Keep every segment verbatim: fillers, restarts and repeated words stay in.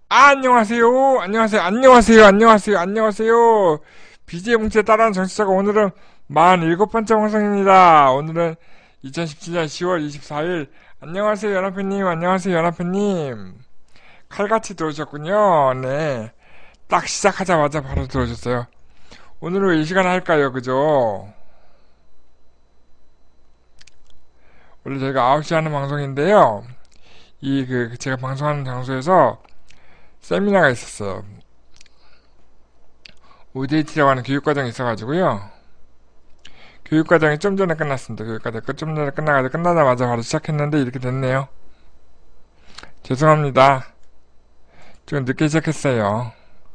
아, 안녕하세요. 안녕하세요. 안녕하세요. 안녕하세요. 안녕하세요. 비지의 뭉치에 따라하는 정치자가 오늘은 사십칠 번째 방송입니다. 오늘은 이천십칠 년 시월 이십사일. 안녕하세요, 연합회님. 안녕하세요, 연합회님. 칼같이 들어오셨군요. 네. 딱 시작하자마자 바로 들어오셨어요. 오늘은 왜 이 시간에 할까요? 그죠? 원래 저희가 아홉 시에 하는 방송인데요. 이, 그, 제가 방송하는 장소에서 세미나가 있었어요. 오디에이티라고 하는 교육과정이 있어가지고요. 교육과정이 좀 전에 끝났습니다. 교육과정 좀 전에 끝나가지고 끝나자마자 바로 시작했는데 이렇게 됐네요. 죄송합니다. 좀 늦게 시작했어요.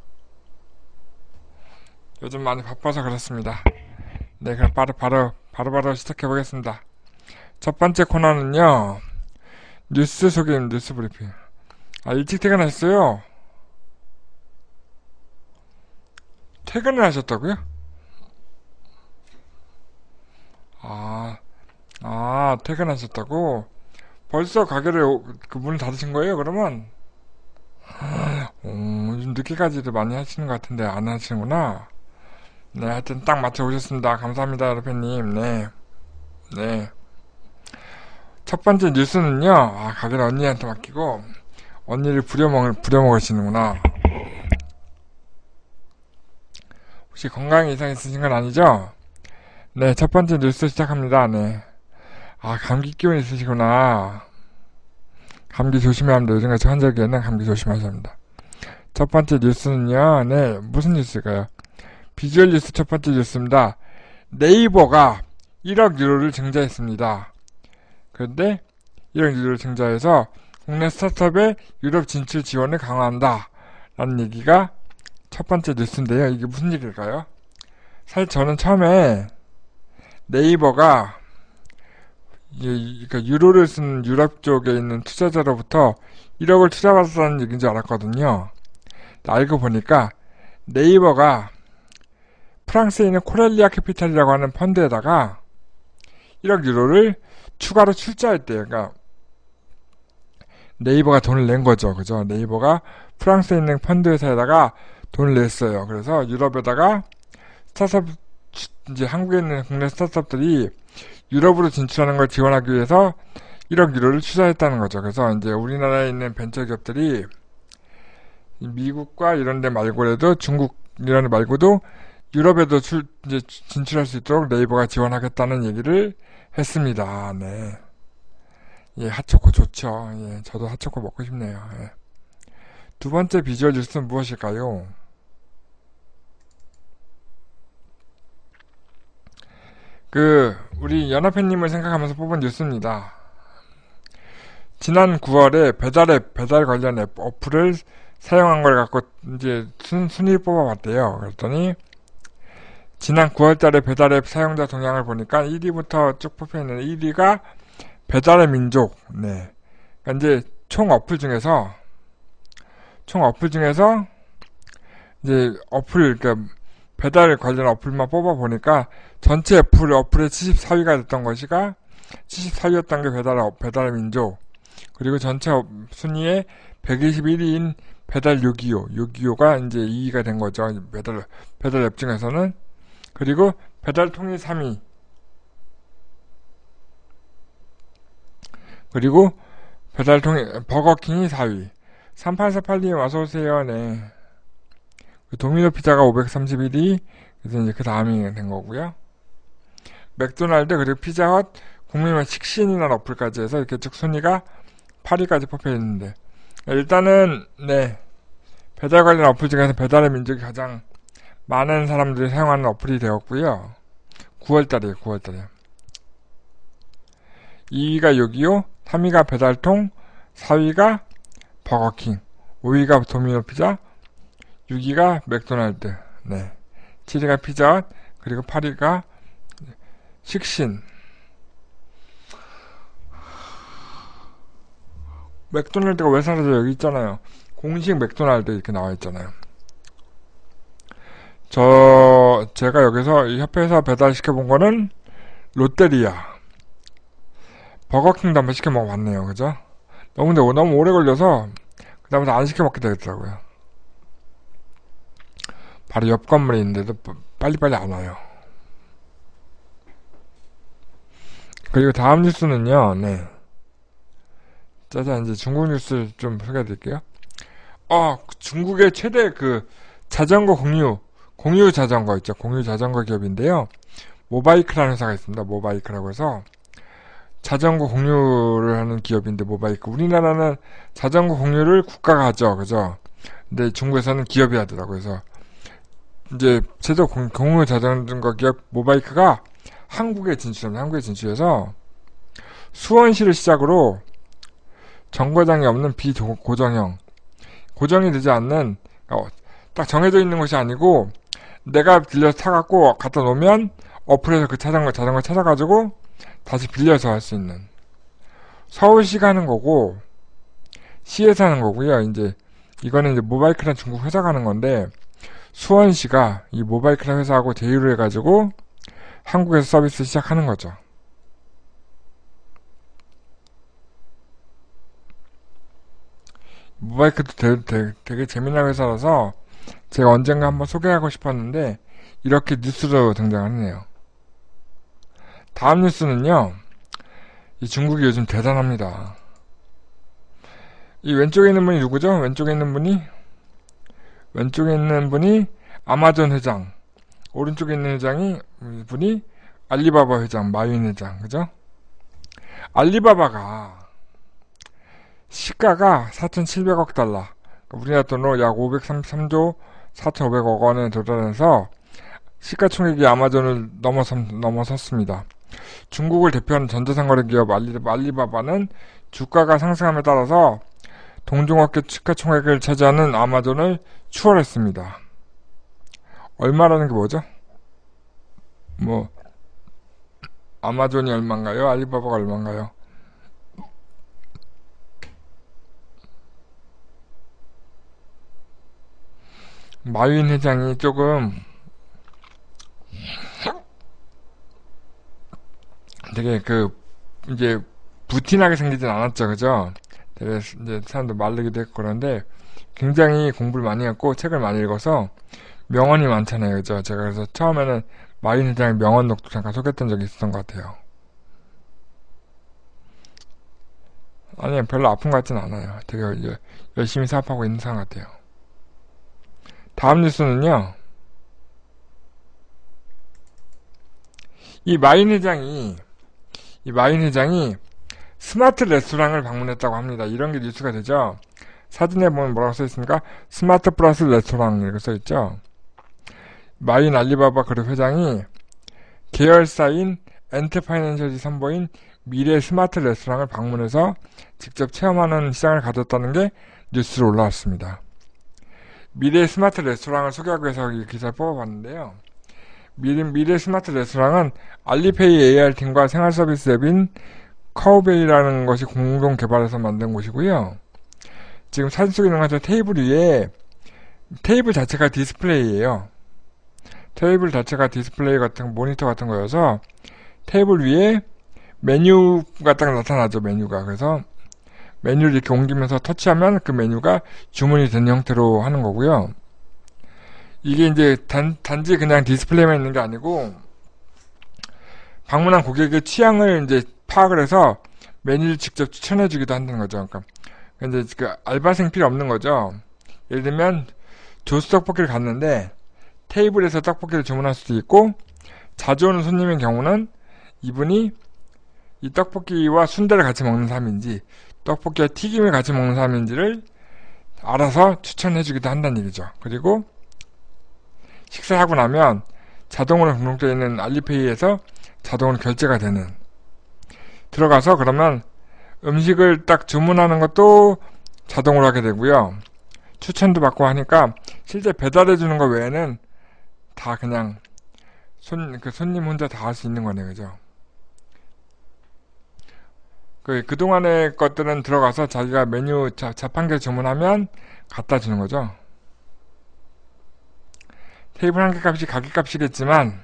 요즘 많이 바빠서 그렇습니다. 네, 그럼 바로 바로 바로 바로 시작해 보겠습니다. 첫 번째 코너는요. 뉴스 소개임 뉴스 브리핑. 아, 일찍 퇴근하셨어요? 퇴근을 하셨다고요? 아, 아, 퇴근하셨다고? 벌써 가게를 오- 그 문을 닫으신 거예요? 그러면 어, 요즘 늦게까지도 많이 하시는 것 같은데 안 하시는구나. 네, 하여튼 딱 맞춰 오셨습니다. 감사합니다, 여러분님. 네, 네. 첫 번째 뉴스는요. 아, 가게를 언니한테 맡기고 언니를 부려먹 부려먹으시는구나. 혹시 건강 이상 있으신 건 아니죠? 네, 첫 번째 뉴스 시작합니다. 네. 아, 감기 기운 있으시구나. 감기 조심해야 합니다. 요즘같이 환절기에는 감기 조심하셔야 합니다. 첫 번째 뉴스는요. 네, 무슨 뉴스일까요? 비주얼 뉴스 첫 번째 뉴스입니다. 네이버가 일억 유로를 증자했습니다. 그런데 일억 유로를 증자해서 국내 스타트업의 유럽 진출 지원을 강화한다. 라는 얘기가 첫 번째 뉴스인데요. 이게 무슨 얘기일까요? 사실 저는 처음에 네이버가 이- 그러니까 유로를 쓰는 유럽 쪽에 있는 투자자로부터 일억을 투자받았다는 얘기인 줄 알았거든요. 알고 보니까 네이버가 프랑스에 있는 코렐리아 캐피탈이라고 하는 펀드에다가 일억 유로를 추가로 출자했대요. 그러니까 네이버가 돈을 낸 거죠. 그죠? 네이버가 프랑스에 있는 펀드 회사에다가 돈을 냈어요. 그래서 유럽에다가 스타트업, 이제 한국에 있는 국내 스타트업들이 유럽으로 진출하는 걸 지원하기 위해서 일억 유로를 투자했다는 거죠. 그래서 이제 우리나라에 있는 벤처 기업들이 미국과 이런 데 말고라도 중국 이런 데 말고도 유럽에도 출, 이제 진출할 수 있도록 네이버가 지원하겠다는 얘기를 했습니다. 네. 예, 핫초코 좋죠. 예, 저도 핫초코 먹고 싶네요. 예. 두 번째 비주얼 뉴스는 무엇일까요? 그, 우리 연합회님을 생각하면서 뽑은 뉴스입니다. 지난 구월에 배달앱, 배달 관련 앱, 어플을 사용한 걸 갖고 이제 순, 순위를 뽑아봤대요. 그랬더니, 지난 구월 달에 배달앱 사용자 동향을 보니까 일 위부터 쭉 뽑혀있는 일 위가 배달의 민족, 네. 그러니까 이제 총 어플 중에서, 총 어플 중에서, 이제 어플, 그러니까 배달 관련 어플만 뽑아보니까 전체 어플, 어플의 칠십사 위가 됐던 것이가 칠십사 위였던 게 배달, 배달의 민족. 그리고 전체 순위에 백이십일 위인 배달 요기요. 요기요가 이제 이 위가 된 거죠. 배달, 배달 앱 중에서는. 그리고 배달통이 삼 위. 그리고 배달통이, 버거킹이 사 위. 삼팔사팔님 어서오세요. 네. 도미노 피자가 오백삼십일 위. 그래서 이제 그 다음이 된 거고요. 맥도날드, 그리고 피자헛, 국민의 식신이라는 어플까지 해서 이렇게 쭉 순위가 팔 위까지 뽑혀 있는데. 일단은, 네. 배달 관련 어플 중에서 배달의 민족이 가장 많은 사람들이 사용하는 어플이 되었고요. 구월 달이에요, 구월 달에. 이 위가 요기요, 삼 위가 배달통, 사 위가 버거킹, 오 위가 도미노 피자, 육 위가 맥도날드, 네. 칠 위가 피자헛, 그리고 팔 위가 식신. 맥도날드가 왜 사라져? 여기 있잖아요. 공식 맥도날드 이렇게 나와 있잖아요. 저 제가 여기서 이 협회에서 배달시켜 본 거는 롯데리아, 버거킹도 한번 시켜 먹어봤네요. 그죠? 너무 근데 너무 오래 걸려서 그다음부터 안 시켜 먹게 되더라고요. 바로 옆 건물에 있는데도 빨리빨리 안 와요. 그리고 다음 뉴스는요, 네. 짜잔, 이제 중국 뉴스 좀 소개해 드릴게요. 어, 중국의 최대 그 자전거 공유, 공유 자전거 있죠. 공유 자전거 기업인데요. 모바이크라는 회사가 있습니다. 모바이크라고 해서 자전거 공유를 하는 기업인데, 모바이크. 우리나라는 자전거 공유를 국가가 하죠. 그죠? 근데 중국에서는 기업이 하더라고요. 그래서 이제 최대 공, 공유 자전거 기업 모바이크가 한국에 진출합니다. 한국에 진출해서 수원시를 시작으로 정거장이 없는 비고정형, 고정이 되지 않는, 어, 딱 정해져 있는 곳이 아니고 내가 빌려서 타갖고 갖다 놓으면 어플에서 그 자전거 자전거 찾아가지고 다시 빌려서 할 수 있는, 서울시가 하는 거고 시에서 하는 거고요. 이제 이거는 이제 모바이크란 중국 회사가 하는 건데, 수원시가 이 모바이크란 회사하고 제휴를 해가지고 한국에서 서비스 시작하는 거죠. 모바이크도 되게, 되게, 되게 재미난 회사라서 제가 언젠가 한번 소개하고 싶었는데 이렇게 뉴스로 등장하네요. 다음 뉴스는요, 이 중국이 요즘 대단합니다. 이 왼쪽에 있는 분이 누구죠? 왼쪽에 있는 분이 왼쪽에 있는 분이 아마존 회장, 오른쪽에 있는 회장이 분이 알리바바 회장, 마윈 회장, 그죠? 알리바바가 시가가 사천칠백억 달러, 우리나라 돈으로 약 오백삼십삼조 사천오백억 원에 도달해서 시가총액이 아마존을 넘어섰, 넘어섰습니다. 중국을 대표하는 전자상거래 기업 알리, 알리바바는 주가가 상승함에 따라서 동종업계 시가총액을 차지하는 아마존을 추월했습니다. 얼마라는 게 뭐죠? 뭐 아마존이 얼마인가요? 알리바바가 얼마인가요? 마윈 회장이 조금 되게 그 이제 부티나게 생기진 않았죠, 그죠? 되게 이제 사람들 말르기도 했고 그런데 굉장히 공부를 많이 했고 책을 많이 읽어서 명언이 많잖아요, 그죠? 제가 그래서 처음에는 마윈 회장의 명언록도 잠깐 소개했던 적이 있었던 것 같아요. 아니, 별로 아픈 것 같진 않아요. 되게 열심히 사업하고 있는 사람 같아요. 다음 뉴스는요, 이 마윈 회장이 이 마윈 회장이 스마트 레스토랑을 방문했다고 합니다. 이런 게 뉴스가 되죠. 사진에 보면 뭐라고 써있습니까? 스마트 플러스 레스토랑 이렇게 써있죠. 마윈 알리바바 그룹 회장이 계열사인 엔트파이낸셜이 선보인 미래 스마트 레스토랑을 방문해서 직접 체험하는 시장을 가졌다는 게 뉴스로 올라왔습니다. 미래 스마트 레스토랑을 소개하기 위해서 이 기사를 뽑아봤는데요. 미래, 미래 스마트 레스토랑은 알리페이 에이알 팀과 생활 서비스 앱인 카오베이라는 것이 공동 개발해서 만든 곳이고요. 지금 사진 속에 있는 것처럼 테이블 위에, 테이블 자체가 디스플레이예요. 테이블 자체가 디스플레이 같은 모니터 같은 거여서 테이블 위에 메뉴가 딱 나타나죠. 메뉴가. 그래서 메뉴를 이렇게 옮기면서 터치하면 그 메뉴가 주문이 되는 형태로 하는 거고요. 이게 이제 단, 단지 그냥 디스플레이만 있는 게 아니고 방문한 고객의 취향을 이제 파악을 해서 메뉴를 직접 추천해 주기도 한다는 거죠. 그러니까 이제 그 알바생 필요 없는 거죠. 예를 들면 조스 떡볶이를 갔는데 테이블에서 떡볶이를 주문할 수도 있고, 자주 오는 손님의 경우는 이분이 이 떡볶이와 순대를 같이 먹는 사람인지 떡볶이와 튀김을 같이 먹는 사람인지를 알아서 추천해 주기도 한다는 얘기죠. 그리고 식사하고 나면 자동으로 등록되어 있는 알리페이에서 자동으로 결제가 되는, 들어가서 그러면 음식을 딱 주문하는 것도 자동으로 하게 되고요. 추천도 받고 하니까 실제 배달해 주는 거 외에는 다 그냥 손, 그 손님 혼자 다 할 수 있는 거네요. 그죠? 그, 그동안의 것들은 들어가서 자기가 메뉴 자, 자판기를 주문하면 갖다 주는 거죠. 테이블 한 개 값이 가격 값이겠지만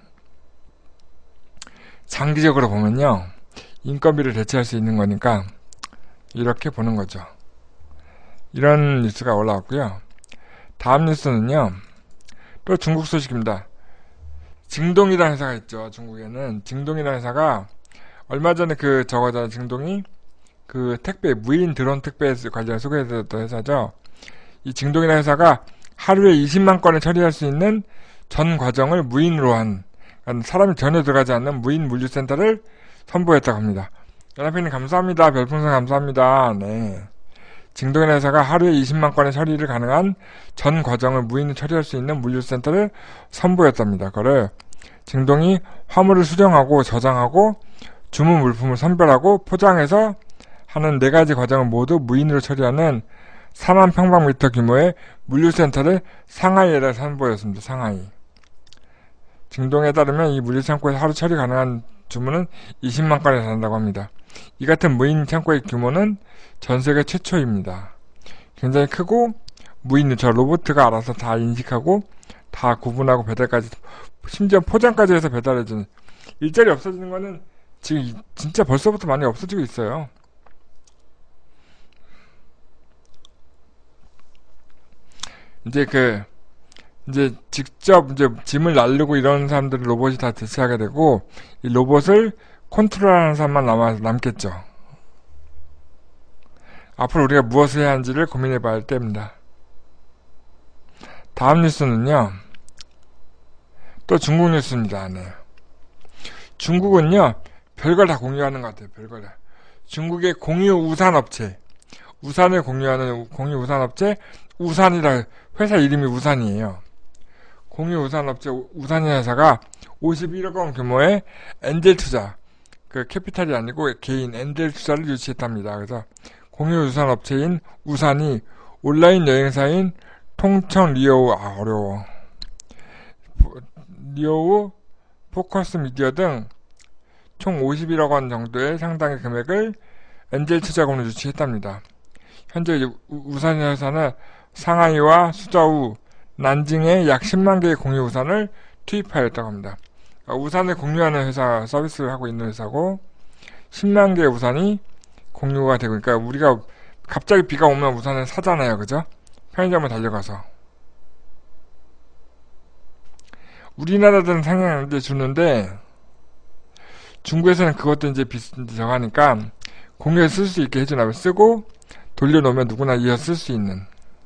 장기적으로 보면요, 인건비를 대체할 수 있는 거니까 이렇게 보는 거죠. 이런 뉴스가 올라왔고요. 다음 뉴스는요. 또 중국 소식입니다. 징동이라는 회사가 있죠. 중국에는 징동이라는 회사가 얼마 전에 그 저거잖아. 징동이 그 택배 무인 드론 택배 관련 소개해드렸던 회사죠. 이 징동이라는 회사가 하루에 이십만 건을 처리할 수 있는 전 과정을 무인으로 한 그러니까 사람이 전혀 들어가지 않는 무인 물류센터를 선보였다고 합니다. 연합회님 감사합니다. 별풍선 감사합니다. 네. 징동이라는 회사가 하루에 이십만 건의 처리를 가능한 전 과정을 무인으로 처리할 수 있는 물류센터를 선보였답니다. 그거를 징동이 화물을 수령하고 저장하고 주문 물품을 선별하고 포장해서 하는 네 가지 과정을 모두 무인으로 처리하는 사만 평방미터 규모의 물류센터를 상하이에다 선보였습니다. 상하이. 징동에 따르면 이 물류창고에서 하루 처리 가능한 주문은 이십만 건에 달한다고 합니다. 이 같은 무인 창고의 규모는 전세계 최초입니다. 굉장히 크고 무인으로 로봇가 알아서 다 인식하고 다 구분하고 배달까지 심지어 포장까지 해서 배달해주는 일자리 없어지는 거는 지금 진짜 벌써부터 많이 없어지고 있어요. 이제 그 이제 직접 이제 짐을 날르고 이런 사람들을 로봇이 다 대체하게 되고 이 로봇을 컨트롤하는 사람만 남아 남겠죠. 앞으로 우리가 무엇을 해야 하는지를 고민해봐야 할 때입니다. 다음 뉴스는요. 또 중국 뉴스입니다. 네. 중국은요. 별걸 다 공유하는 것 같아요. 별걸 다. 중국의 공유 우산 업체, 우산을 공유하는 공유 우산 업체 우산이라 회사 이름이 우산이에요. 공유 우산 업체 우산이라는 회사가 오십일억 원 규모의 엔젤 투자, 그 캐피탈이 아니고 개인 엔젤 투자를 유치했답니다. 그래서 공유 우산 업체인 우산이 온라인 여행사인 통청 리오우 아 어려워 리오우 포커스 미디어 등 총 오십일억 원 정도의 상당의 금액을 엔젤 투자금으로 유치했답니다. 현재 우산 회사는 상하이와 수저우, 난징에 약 십만 개의 공유 우산을 투입하였다고 합니다. 우산을 공유하는 회사 서비스를 하고 있는 회사고 십만 개의 우산이 공유가 되고 그러니까 우리가 갑자기 비가 오면 우산을 사잖아요. 그죠? 편의점에 달려가서 우리나라들은 상향 이제 주는데 중국에서는 그것도 이제 비슷하고 하니까 공유해서 쓸 수 있게 해주나 쓰고 돌려놓으면 누구나 이어 쓸 수 있는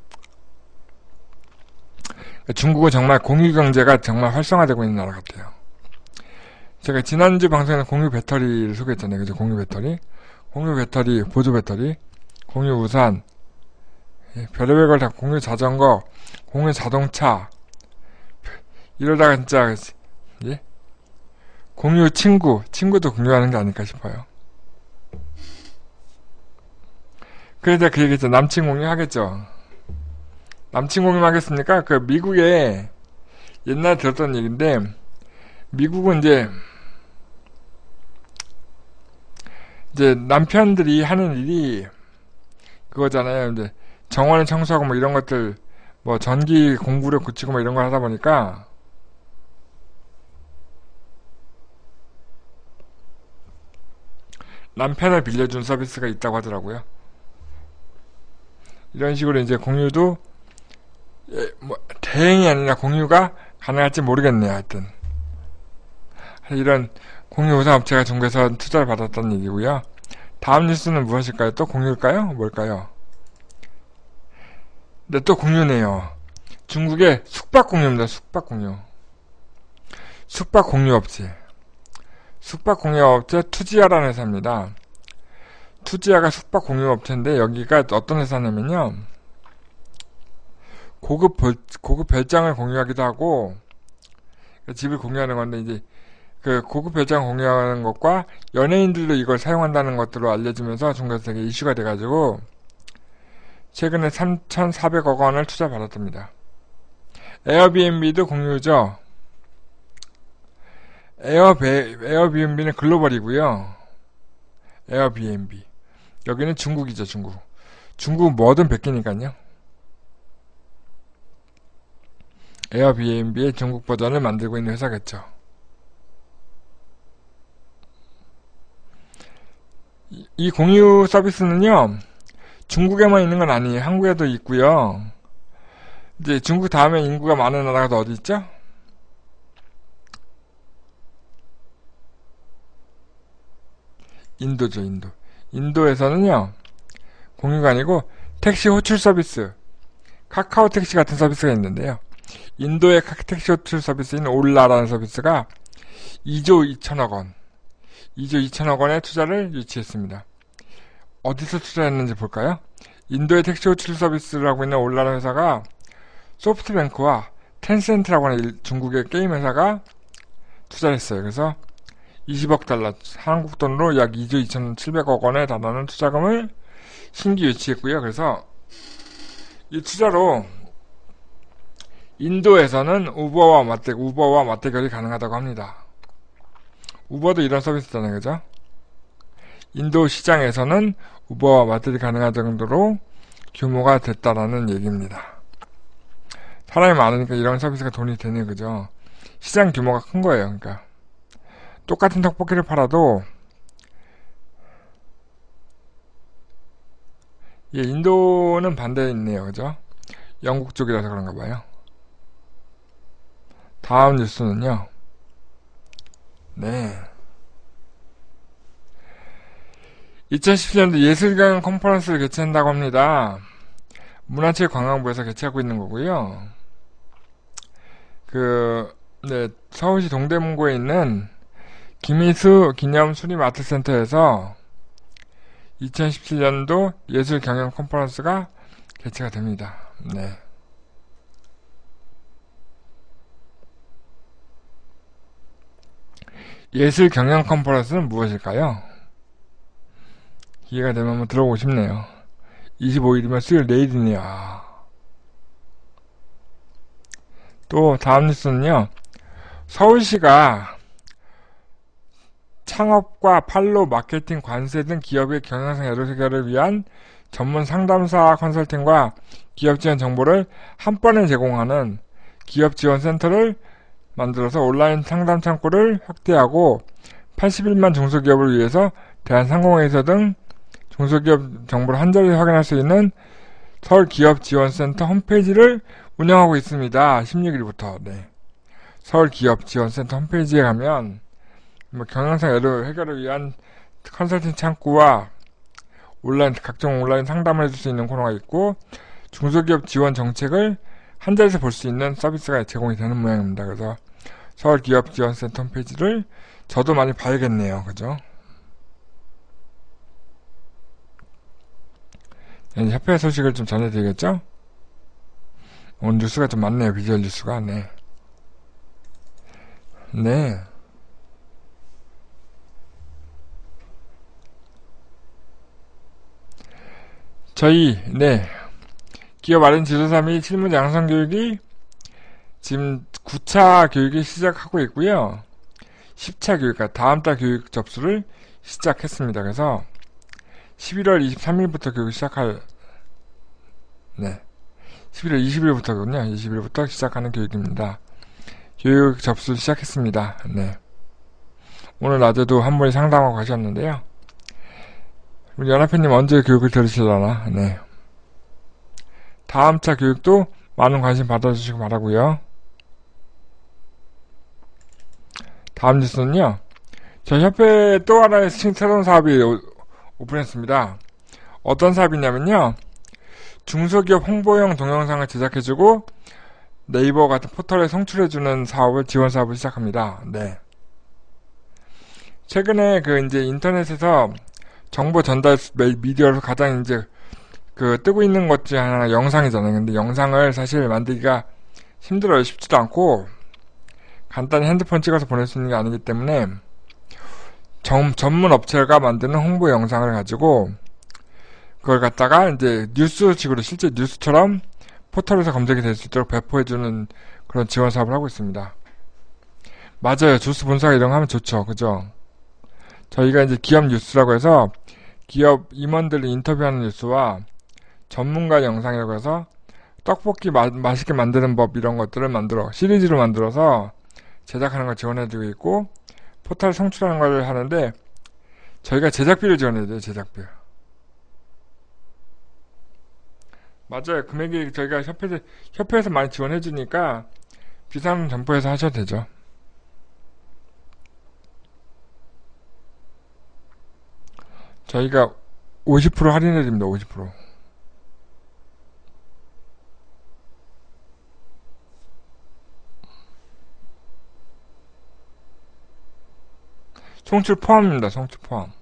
중국은 정말 공유 경제가 정말 활성화되고 있는 나라 같아요. 제가 지난주 방송에는 공유 배터리를 소개했잖아요. 그죠? 공유 배터리 공유 배터리, 보조 배터리 공유 우산 별의별 걸 다 공유 자전거 공유 자동차 이러다가 진짜 예? 공유 친구, 친구도 공유하는 게 아닐까 싶어요. 그래서 그 얘기했죠. 남친 공유 하겠죠. 남친 공유 하겠습니까? 그 미국에 옛날에 들었던 얘기인데 미국은 이제 이제 남편들이 하는 일이 그거잖아요. 이제 정원을 청소하고 뭐 이런 것들 뭐 전기 공구를 고치고 뭐 이런 걸 하다 보니까 남편을 빌려준 서비스가 있다고 하더라고요. 이런 식으로 이제 공유도 예, 뭐 대행이 아니라 공유가 가능할지 모르겠네요. 하여튼 이런 공유 우산 업체가 중국에서 투자를 받았다는 얘기고요. 다음 뉴스는 무엇일까요? 또 공유일까요? 뭘까요? 네, 또 공유네요. 중국의 숙박 공유입니다. 숙박 공유. 숙박 공유 업체. 숙박 공유 업체 투지아라는 회사입니다. 투지아가 숙박 공유 업체인데 여기가 어떤 회사냐면요. 고급 별, 고급 별장을 공유하기도 하고 집을 공유하는 건데 이제 그 고급 별장 공유하는 것과 연예인들도 이걸 사용한다는 것들로 알려지면서 중국에서 되게 이슈가 돼가지고 최근에 삼천사백억 원을 투자받았답니다. 에어비앤비도 공유죠. 에어베, 에어비앤비는 글로벌이고요. 에어비앤비. 여기는 중국이죠, 중국. 중국 뭐든 베끼니까요. 에어비앤비의 중국 버전을 만들고 있는 회사겠죠. 이, 이 공유 서비스는요, 중국에만 있는 건 아니에요. 한국에도 있고요. 이제 중국 다음에 인구가 많은 나라가 또 어디 있죠? 인도죠, 인도. 인도에서는요, 공유가 아니고 택시 호출 서비스, 카카오 택시 같은 서비스가 있는데요. 인도의 택시 호출 서비스인 올라라는 서비스가 이조 이천억 원, 이조 이천억 원의 투자를 유치했습니다. 어디서 투자했는지 볼까요? 인도의 택시 호출 서비스를 하고 있는 올라라는 회사가 소프트뱅크와 텐센트라고 하는 중국의 게임 회사가 투자를 했어요. 그래서 이십억 달러, 한국 돈으로 약 이조 이천칠백억 원에 달하는 투자금을 신규 유치했고요. 그래서 이 투자로 인도에서는 우버와 맞대, 우버와 맞대결이 가능하다고 합니다. 우버도 이런 서비스잖아요. 그죠? 인도 시장에서는 우버와 맞대결이 가능한 정도로 규모가 됐다라는 얘기입니다. 사람이 많으니까 이런 서비스가 돈이 되네. 그죠? 시장 규모가 큰 거예요. 그러니까 똑같은 떡볶이를 팔아도 예, 인도는 반대에 있네요. 그죠? 영국 쪽이라서 그런가 봐요. 다음 뉴스는요. 네. 이천십칠 년도 예술경영 컨퍼런스를 개최한다고 합니다. 문화체육관광부에서 개최하고 있는 거고요. 그, 네, 서울시 동대문구에 있는 김희수 기념 수림아트센터에서 이천십칠 년도 예술경영 컨퍼런스가 개최가 됩니다. 네. 예술경영 컨퍼런스는 무엇일까요? 기회가 되면 한번 들어보고 싶네요. 이십오일이면 수요일 내일이네요. 또 다음 뉴스는요. 서울시가 창업과 판로, 마케팅, 관세 등 기업의 경영상 여러 해결을 위한 전문 상담사 컨설팅과 기업 지원 정보를 한 번에 제공하는 기업 지원 센터를 만들어서 온라인 상담 창구를 확대하고 팔십일만 중소기업을 위해서 대한상공회의소 등 중소기업 정보를 한 자리에 확인할 수 있는 서울기업지원센터 홈페이지를 운영하고 있습니다. 십육일부터. 네. 서울기업지원센터 홈페이지에 가면 뭐 경영상 여러 해결을 위한 컨설팅 창구와 온라인 각종 온라인 상담을 해줄 수 있는 코너가 있고 중소기업 지원 정책을 한 자리에서 볼 수 있는 서비스가 제공이 되는 모양입니다. 그래서 서울기업지원센터 홈페이지를 저도 많이 봐야겠네요. 그죠? 이제 협회 소식을 좀 전해드리겠죠? 오늘 뉴스가 좀 많네요. 비주얼 뉴스가. 네. 네. 저희, 네. 기업 알엔 지도사 및 실무 양성 교육이 지금 구 차 교육이 시작하고 있고요. 십 차 교육, 그러니까 다음 달 교육 접수를 시작했습니다. 그래서 십일월 이십삼일부터 교육 시작할, 네. 십일월 이십일부터거든요. 이십일부터 시작하는 교육입니다. 교육 접수 시작했습니다. 네. 오늘 낮에도 한 분이 상담하고 가셨는데요. 우리 연합회님 언제 교육을 들으시려나? 네. 다음 차 교육도 많은 관심 받아주시고 바라고요. 다음 뉴스는요. 저희 협회 또 하나의 새로운 사업이 오, 오픈했습니다. 어떤 사업이냐면요. 중소기업 홍보용 동영상을 제작해주고 네이버 같은 포털에 송출해주는 사업을 지원 사업을 시작합니다. 네. 최근에 그 이제 인터넷에서 정보 전달 미디어로 가장 이제 그 뜨고 있는 것 중에 하나가 영상이잖아요. 근데 영상을 사실 만들기가 힘들어요. 쉽지도 않고 간단히 핸드폰 찍어서 보낼 수 있는 게 아니기 때문에 전, 전문 업체가 만드는 홍보 영상을 가지고 그걸 갖다가 이제 뉴스식으로 실제 뉴스처럼 포털에서 검색이 될 수 있도록 배포해주는 그런 지원 사업을 하고 있습니다. 맞아요. 뉴스 본사가 이런 거 하면 좋죠. 그죠? 저희가 이제 기업 뉴스라고 해서 기업 임원들을 인터뷰하는 뉴스와 전문가 영상이라고 해서 떡볶이 마, 맛있게 만드는 법 이런 것들을 만들어 시리즈로 만들어서 제작하는 걸 지원해주고 있고 포털 송출하는 걸 하는데 저희가 제작비를 지원해야 돼요. 제작비. 맞아요. 금액이 저희가 협회, 협회에서 많이 지원해주니까 비상 점포에서 하셔도 되죠. 저희가 오십 퍼센트 할인해드립니다. 오십 퍼센트. 송출 포함입니다. 송출 포함.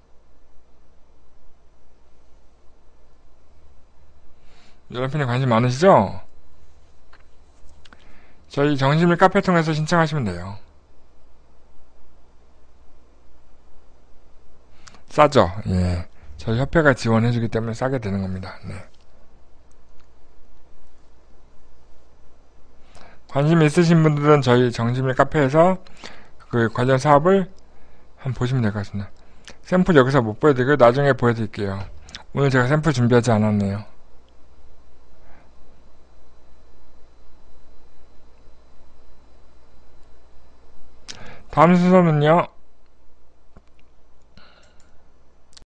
여러분이 관심 많으시죠? 저희 정신밀 카페 통해서 신청하시면 돼요. 싸죠? 예. 저희 협회가 지원해주기 때문에 싸게 되는 겁니다. 네. 관심 있으신 분들은 저희 정신밀 카페에서 그 관련 사업을 한번 보시면 될 것 같습니다. 샘플 여기서 못 보여드리고 나중에 보여드릴게요. 오늘 제가 샘플 준비하지 않았네요. 다음 순서는요.